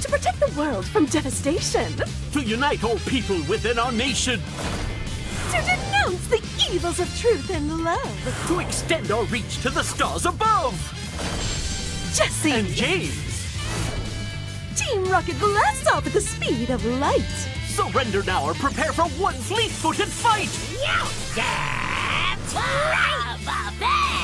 To protect the world from devastation. To unite all people within our nation. To denounce the evils of truth and love. To extend our reach to the stars above. Jesse! And James! Team Rocket blasts off at the speed of light. Surrender now or prepare for one fleet-footed fight! You can't rob a bear!